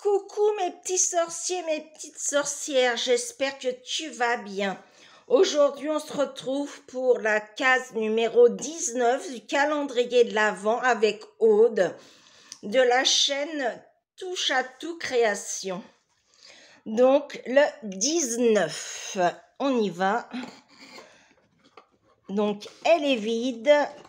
Coucou mes petits sorciers, mes petites sorcières, j'espère que tu vas bien. Aujourd'hui, on se retrouve pour la case numéro 19 du calendrier de l'Avent avec Aude de la chaîne Touche à tout création. Donc, le 19, on y va. Donc, elle est vide.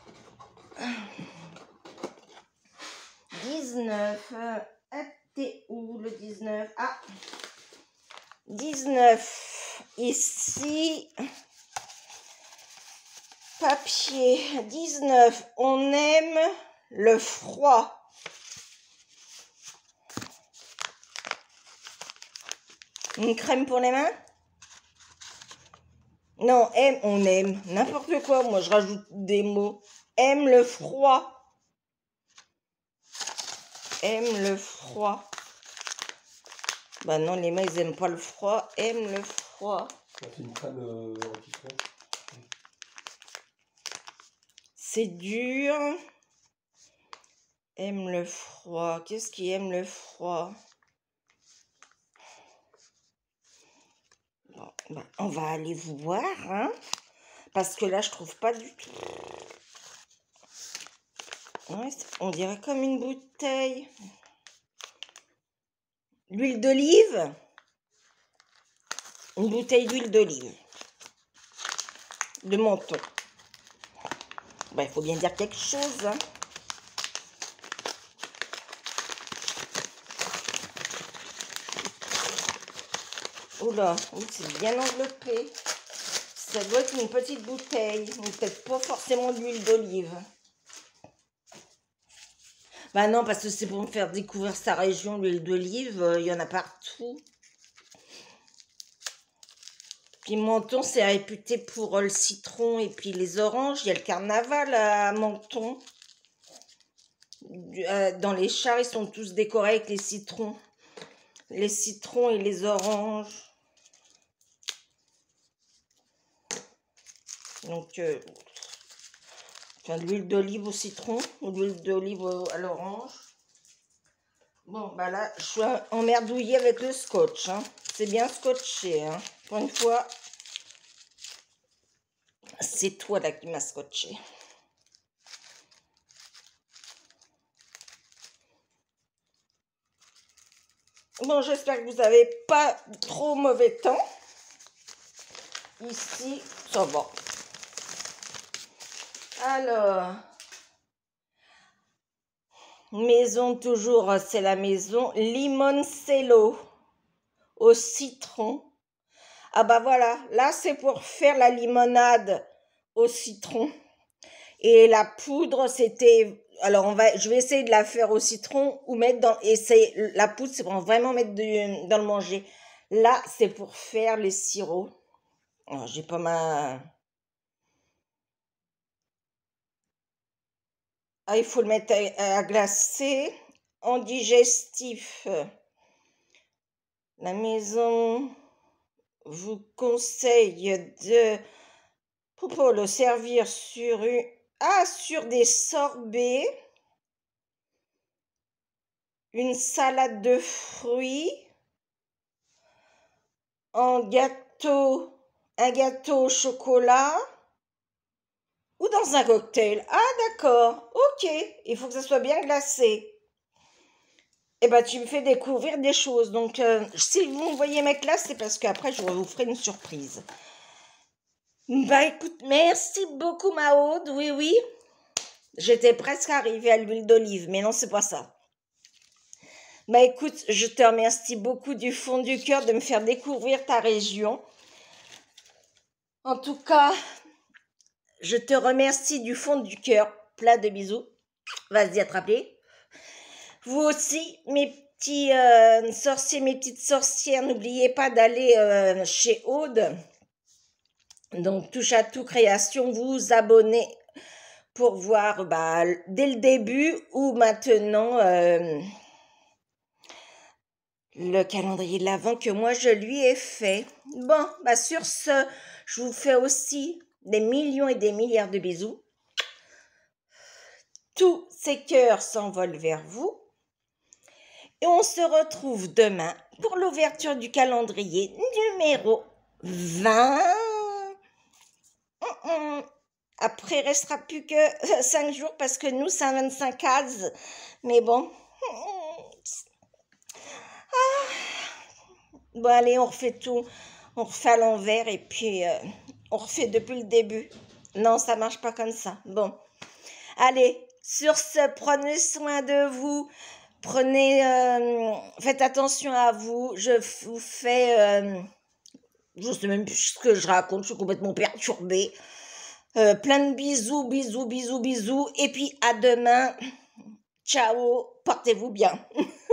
19, t'es où le 19? Ah, 19 ici, papier. 19, on aime le froid. Une crème pour les mains? Non, on aime, n'importe quoi, moi je rajoute des mots. Aime le froid. Aime le froid. Bah non, les mains ils aiment pas le froid. Aime le froid. C'est une crème anti-froid. C'est dur. Aime le froid. Qu'est-ce qui aime le froid? Bon, bah, on va aller voir, hein, parce que là, je trouve pas du tout. Ouais, on dirait comme une bouteille. L'huile d'olive. Une bouteille d'huile d'olive. De menton. Bah, il faut bien dire quelque chose, hein. Oula, oui, c'est bien enveloppé. Ça doit être une petite bouteille, mais peut-être pas forcément d'huile d'olive. Bah non, parce que c'est pour me faire découvrir sa région, l'huile d'olive, il y en a partout. Puis Menton, c'est réputé pour le citron et puis les oranges. Il y a le carnaval à Menton. Dans les chars, ils sont tous décorés avec les citrons. Les citrons et les oranges. Donc, enfin, de l'huile d'olive au citron ou de l'huile d'olive à l'orange. Bon, bah là, je suis emmerdouillée avec le scotch, hein. C'est bien scotché, hein. Pour une fois, c'est toi là qui m'as scotché. Bon, j'espère que vous n'avez pas trop mauvais temps. Ici, ça va. Alors, maison toujours, c'est la maison Limoncello au citron. Ah bah voilà, là c'est pour faire la limonade au citron. Et la poudre, c'était... Alors, je vais essayer de la faire au citron ou mettre dans... Et la poudre, c'est pour vraiment mettre dans le manger. Là, c'est pour faire les sirops. Alors, j'ai pas ma... Ah, il faut le mettre à glacer. En digestif. La maison vous conseille de... Pour le servir sur sur des sorbets. Une salade de fruits, un gâteau au chocolat ou dans un cocktail. Ah d'accord, ok, il faut que ça soit bien glacé. Eh ben tu me fais découvrir des choses. Donc si vous me voyez mes classes, c'est parce qu'après je vous ferai une surprise. Bah écoute, merci beaucoup ma Aude, oui. J'étais presque arrivée à l'huile d'olive, mais non c'est pas ça. Bah écoute, je te remercie beaucoup du fond du cœur de me faire découvrir ta région. En tout cas, je te remercie du fond du cœur. Plein de bisous. Vas-y, attrape-les. Vous aussi, mes petits sorciers, mes petites sorcières, n'oubliez pas d'aller chez Aude. Donc, Touche à tout création, vous abonnez pour voir dès le début ou maintenant... le calendrier de l'Avent que moi je lui ai fait. Bon, sur ce, je vous fais aussi des millions et des milliards de bisous. Tous ces cœurs s'envolent vers vous. Et on se retrouve demain pour l'ouverture du calendrier numéro 20. Après, il restera plus que 5 jours parce que nous, c'est un 25 cases. Mais bon. Bon, allez, on refait tout. On refait à l'envers et puis on refait depuis le début. Non, ça marche pas comme ça. Bon. Allez, sur ce, prenez soin de vous. Faites attention à vous. Je vous fais... je sais même plus ce que je raconte. Je suis complètement perturbée. Plein de bisous, bisous, bisous, bisous. Et puis à demain. Ciao. Portez-vous bien.